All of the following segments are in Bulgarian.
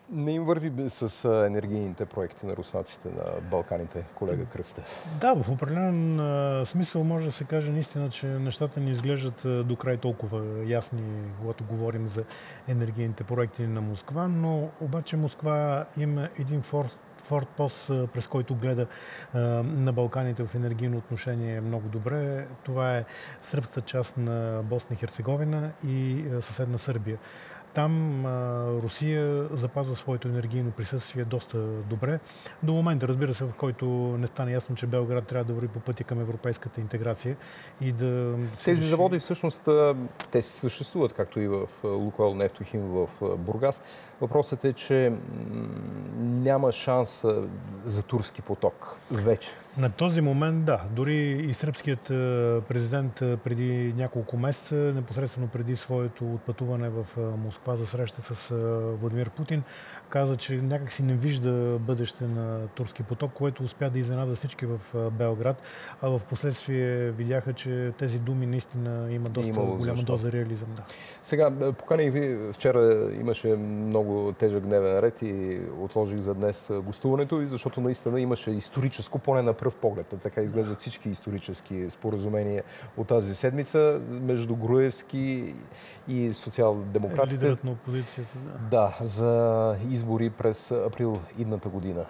Не им върви с енергийните проекти на руснаците на Балканите, колега Кръстев. Да, в определен смисъл може да се каже наистина, че нещата не изглеждат до край толкова ясни, когато говорим за енергийните проекти на Москва, но обаче Москва има един форпост, през който гледа на Балканите в енергийно отношение много добре. Това е сръбската част на Босна и Херцеговина и съседна Сърбия. Там Русия запазва своето енергийно присъствие доста добре. До момента, разбира се, в който не стане ясно, че Белград трябва да върви по пътя към европейската интеграция и да... Тези заводи всъщност, те съществуват, както и в Лукойл Нефтохим в Бургас. Въпросът е, че няма шанс за турски поток вече. На този момент, да. Дори и сръбският президент преди няколко месеца, непосредствено преди своето отпътуване в Москва за среща с Владимир Путин, каза, че някак си не вижда бъдеще на турски поток, което успя да изненада всички в Белград, а в последствие видяха, че тези думи наистина имат доста голяма доза реализъм. Да. Сега, поканих ви, вчера имаше много тежък дневен ред и отложих за днес гостуването ви, защото наистина имаше историческо, поне на пръв поглед. Така изглеждат всички исторически споразумения от тази седмица между Груевски и социал-демократите. Лидерът на опозицията, да. Да, за избори през април идната година.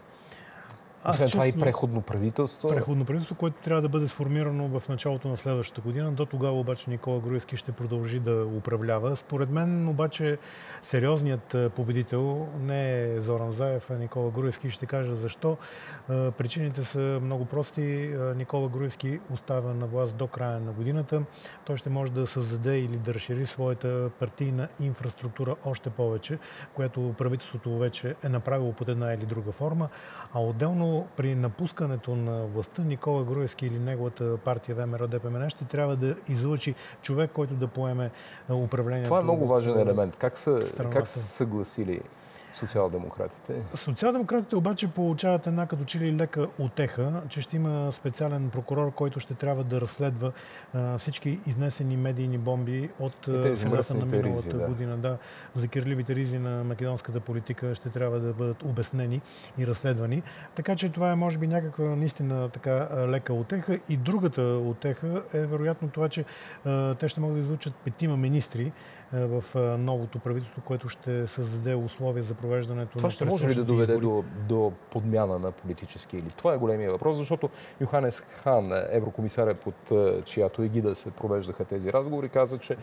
Освен това и преходно правителство. Преходно правителство, което трябва да бъде сформирано в началото на следващата година. До тогава обаче Никола Груевски ще продължи да управлява. Според мен обаче сериозният победител не е Зоран Заев, а Никола Груевски. Ще кажа защо. Причините са много прости. Никола Груевски остава на власт до края на годината. Той ще може да създаде или да разшири своята партийна инфраструктура още повече, която правителството вече е направило под една или друга форма. А отделно при напускането на властта Никола Груевски или неговата партия ВМРО-ДПМН ще трябва да излъчи човек, който да поеме управлението. Това е много важен елемент. Как са съгласили социал-демократите? Социал-демократите обаче получават една като че ли лека утеха, че ще има специален прокурор, който ще трябва да разследва всички изнесени медийни бомби от средата на миналата година. Да, за кирливите ризи на македонската политика ще трябва да бъдат обяснени и разследвани. Така че това е може би някаква наистина така лека утеха. И другата утеха е вероятно това, че те ще могат да излучат 5 министри в новото правителство, което ще създаде условия за провеждането това на ще може ли да доведе до подмяна на политически елит? Това е големия въпрос, защото Йоханес Хан, еврокомисаря, под чиято егида се провеждаха тези разговори, каза, че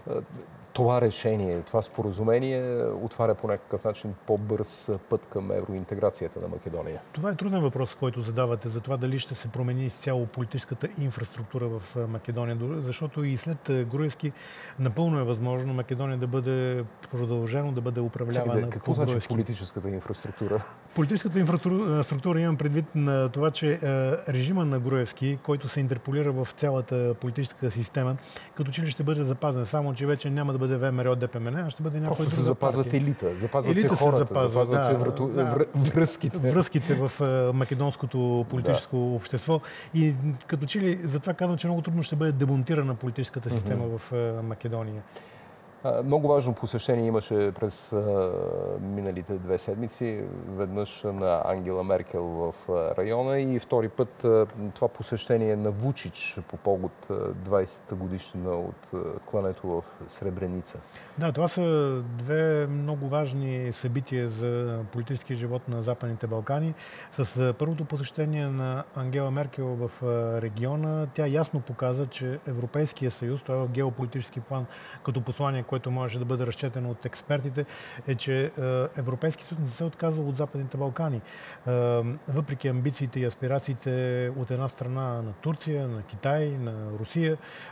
това решение, това споразумение отваря по някакъв начин по-бърз път към евроинтеграцията на Македония. Това е труден въпрос, който задавате за това дали ще се промени изцяло политическата инфраструктура в Македония, защото и след Груевски напълно е възможно Македония да бъде продължено, да бъде управлявана. Какво значи политическата инфраструктура? Политическата инфраструктура имам предвид на това, че режима на Груевски, който се интерполира в цялата политическа система, като че ли ще бъде запазен, само че вече няма да бъде ВМРО, ДПМН, а ще бъде някой друга партия. Просто се запазват елита, запазват се хората, запазват се връзките. Връзките в македонското политическо общество. И като че ли затова казвам, че много трудно ще бъде демонтирана политическата система в Македония. Много важно посещение имаше през миналите 2 седмици. Веднъж на Ангела Меркел в района и втори път това посещение на Вучич по повод 20-та годишнина от клането в Сребреница. Да, това са 2 много важни събития за политическия живот на Западните Балкани. С първото посещение на Ангела Меркел в региона, тя ясно показа, че Европейския съюз, това е в геополитически план като послание, което може да бъде разчетено от експертите, е, че Европейски съюз не се отказва от Западните Балкани. Въпреки амбициите и аспирациите от една страна на Турция, на Китай, на Русия,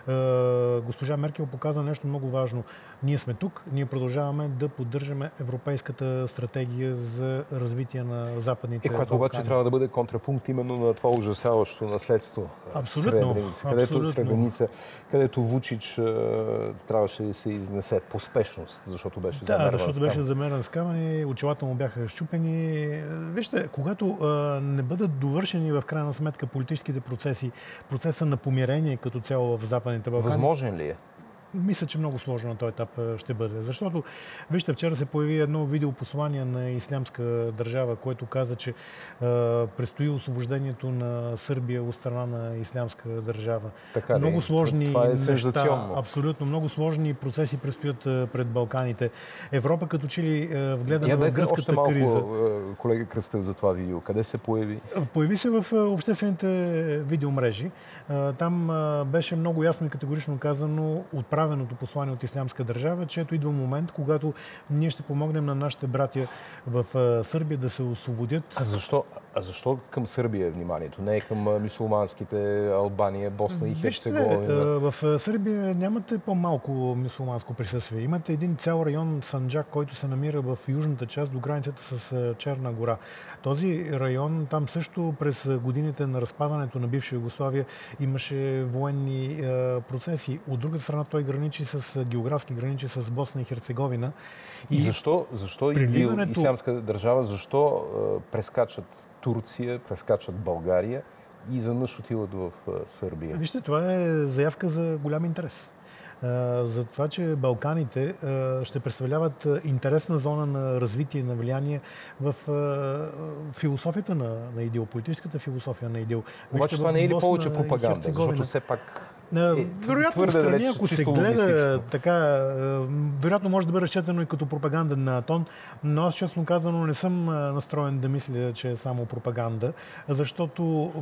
госпожа Меркел показа нещо много важно. Ние сме тук, ние продължаваме да поддържаме европейската стратегия за развитие на Западните Балкани. Което обаче трябва да бъде контрапункт именно на това ужасяващо наследство. Сребреница, където Вучич трябваше да се изнесе по спешност, защото беше замерен с камъни. Да, защото беше замерен с камъни, очилата му бяха щупени. Вижте, когато не бъдат довършени в крайна сметка политическите процеси, процеса на помирение като цяло в Западните Балкани. Възможен ли е? Мисля, че много сложно на този етап ще бъде. Защото, вижте, вчера се появи едно видеопослание на Ислямска държава, което каза, че предстои освобождението на Сърбия от страна на Ислямска държава. Така, много сложни това е неща, абсолютно много сложни процеси предстоят пред Балканите. Европа като че ли вгледана в гръцката криза. Колега Кръстев, за това видео. Къде се появи? Появи се в обществените видеомрежи. Там беше много ясно и категорично казано отправеното послание от Ислямска държава, че ето идва момент, когато ние ще помогнем на нашите братя в Сърбия да се освободят. А защо към Сърбия е вниманието? Не е към мюсюлманските Албания, Босна и Херцеговина? В Сърбия нямате по-малко мюсюлманско присъствие. Имате един цял район Санджак, който се намира в южната част до границата с Черна гора. Този район, там също през годините на разпадането на бивша Югославия имаше военни процеси. От друга страна той географски граничи с Босна и Херцеговина. И защо Ислямска държава, защо прескачат Турция, прескачат България и изведнъж отиват в Сърбия? Вижте, това е заявка за голям интерес. За това, че Балканите ще представляват интересна зона на развитие, на влияние в философията на ИДИЛ, политическата философия на ИДИЛ. Обаче това не е ли повече пропаганда? Защото все пак вероятно, страни, ако се гледа така, вероятно може да бъде разчетено и като пропаганда на тон, но аз честно казано не съм настроен да мисля, че е само пропаганда, защото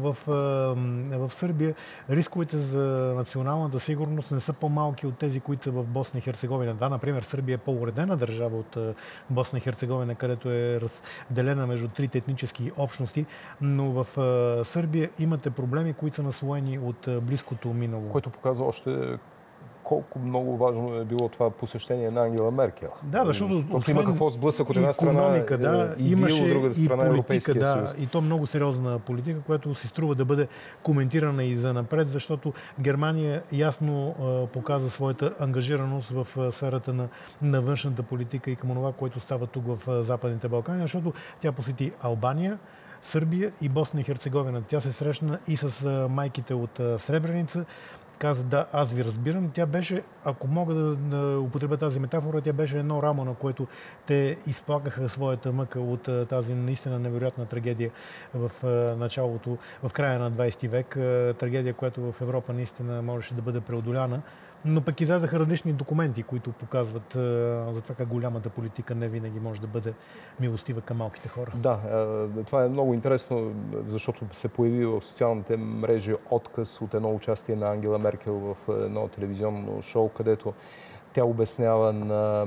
в Сърбия рисковете за националната сигурност не са по-малки от тези, които са в Босна и Херцеговина. Да, например, Сърбия е по-уредена държава от Босна и Херцеговина, където е разделена между трите етнически общности, но в Сърбия имате проблеми, които са наслоени от близкото минало. Което показва още колко много важно е било това посещение на Ангела Меркел. Да, защото има какво сблъсък от една страна имаше от другата страна Европейския съюз. И то много сериозна политика, която си струва да бъде коментирана и за напред, защото Германия ясно показа своята ангажираност в сферата на външната политика и към това, което става тук в Западните Балкани, защото тя посети Албания, Сърбия и Босна и Херцеговина. Тя се срещна и с майките от Сребреница. Каза, да, аз ви разбирам. Тя беше, ако мога да употребя тази метафора, тя беше едно рамо, на което те изплакаха своята мъка от тази наистина невероятна трагедия в началото, в края на 20 век. Трагедия, която в Европа наистина можеше да бъде преодоляна. Но пък излязаха различни документи, които показват за това как голямата политика не винаги може да бъде милостива към малките хора. Да, това е много интересно, защото се появи в социалните мрежи отказ от едно участие на Ангела Меркел в едно телевизионно шоу, където тя обяснява на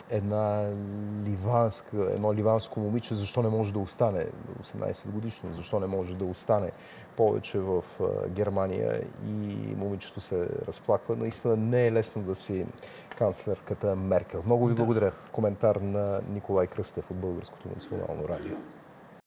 едно ливанско момиче защо не може да остане, 18 годишно, защо не може да остане повече в Германия, и момичето се разплаква. Наистина не е лесно да си канцлерката Меркел. Много ви благодаря. Коментар на Николай Кръстев от Българското национално радио.